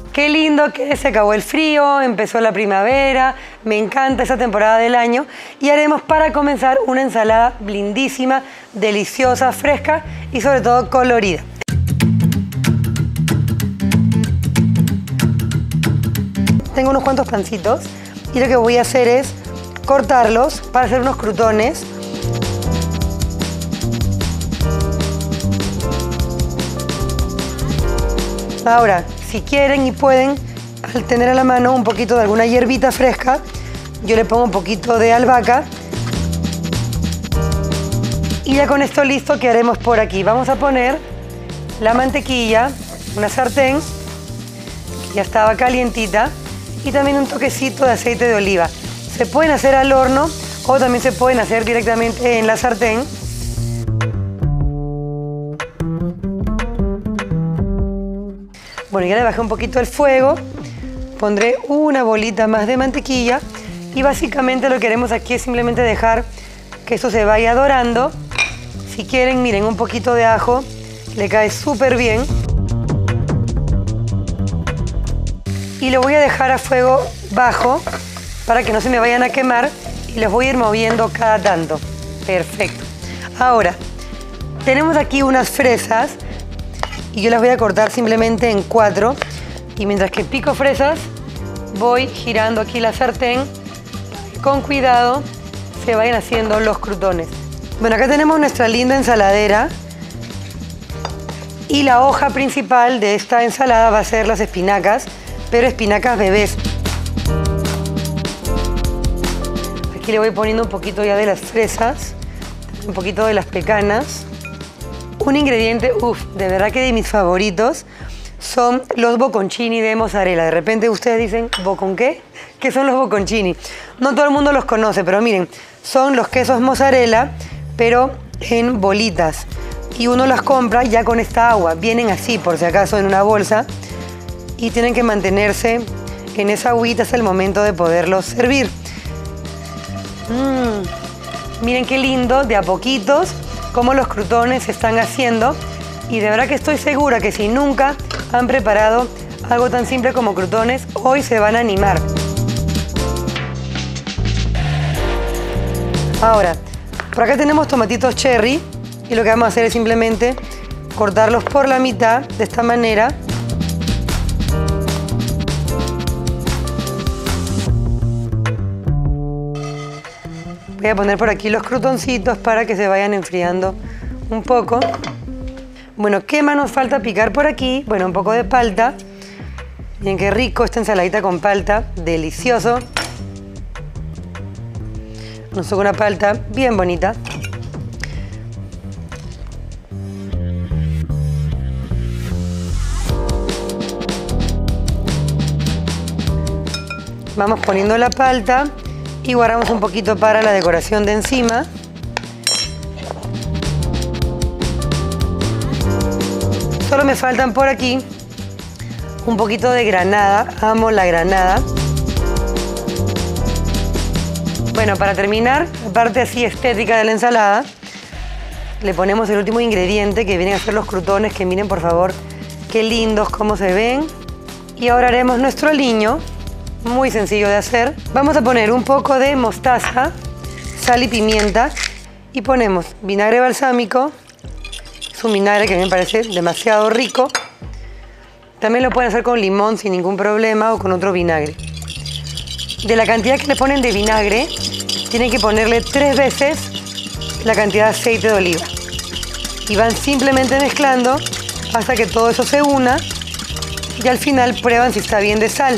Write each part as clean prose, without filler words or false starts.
Qué lindo que se acabó el frío, empezó la primavera, me encanta esa temporada del año y haremos para comenzar una ensalada lindísima, deliciosa, fresca y sobre todo colorida. Tengo unos cuantos pancitos y lo que voy a hacer es cortarlos para hacer unos crutones. Ahora, si quieren y pueden, al tener a la mano un poquito de alguna hierbita fresca, yo le pongo un poquito de albahaca. Y ya con esto listo, ¿qué haremos por aquí? Vamos a poner la mantequilla, una sartén, ya estaba calientita, y también un toquecito de aceite de oliva. Se pueden hacer al horno o también se pueden hacer directamente en la sartén. Bueno, ya le bajé un poquito el fuego, pondré una bolita más de mantequilla y básicamente lo que haremos aquí es simplemente dejar que esto se vaya dorando. Si quieren, miren, un poquito de ajo, le cae súper bien. Y lo voy a dejar a fuego bajo para que no se me vayan a quemar y los voy a ir moviendo cada tanto. Perfecto. Ahora, tenemos aquí unas fresas y yo las voy a cortar simplemente en 4 y mientras que pico fresas voy girando aquí la sartén con cuidado se vayan haciendo los crutones. Bueno, acá tenemos nuestra linda ensaladera y la hoja principal de esta ensalada va a ser las espinacas, pero espinacas bebés. Aquí le voy poniendo un poquito ya de las fresas, un poquito de las pecanas. Un ingrediente, de verdad que de mis favoritos son los bocconcini de mozzarella. De repente ustedes dicen, ¿bocon qué? ¿Qué son los bocconcini? No todo el mundo los conoce, pero miren, son los quesos mozzarella, pero en bolitas. Y uno las compra ya con esta agua. Vienen así, por si acaso, en una bolsa. Y tienen que mantenerse en esa agüita hasta el momento de poderlos servir. Miren qué lindo, de a poquitos, cómo los crutones se están haciendo y de verdad que estoy segura que si nunca han preparado algo tan simple como crutones, hoy se van a animar. Ahora, por acá tenemos tomatitos cherry y lo que vamos a hacer es simplemente cortarlos por la mitad de esta manera. Voy a poner por aquí los crutoncitos para que se vayan enfriando un poco. Bueno, ¿qué más nos falta picar por aquí? Bueno, un poco de palta. Miren qué rico esta ensaladita con palta, delicioso. Nos toca una palta bien bonita. Vamos poniendo la palta. Y guardamos un poquito para la decoración de encima. Solo me faltan por aquí un poquito de granada. Amo la granada. Bueno, para terminar, la parte así estética de la ensalada, le ponemos el último ingrediente que vienen a ser los crutones, que miren por favor qué lindos cómo se ven. Y ahora haremos nuestro aliño. Muy sencillo de hacer. Vamos a poner un poco de mostaza, sal y pimienta y ponemos vinagre balsámico. Es un vinagre que a mí me parece demasiado rico. También lo pueden hacer con limón sin ningún problema o con otro vinagre. De la cantidad que le ponen de vinagre, tienen que ponerle 3 veces la cantidad de aceite de oliva. Y van simplemente mezclando hasta que todo eso se una y al final prueban si está bien de sal.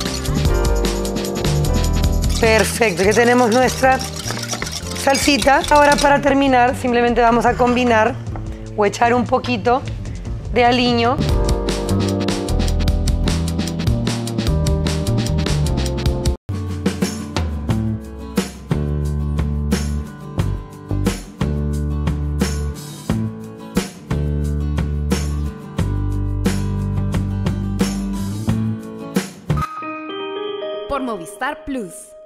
Perfecto, ya tenemos nuestra salsita. Ahora para terminar simplemente vamos a combinar o echar un poquito de aliño. Por Movistar Plus.